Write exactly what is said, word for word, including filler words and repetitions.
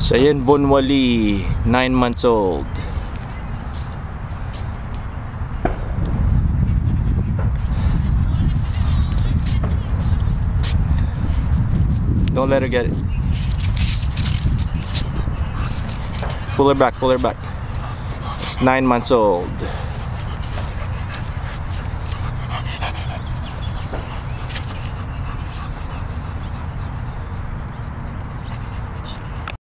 Cheyenne Bonwali, nine months old. Don't let her get it. Pull her back, pull her back. It's nine months old.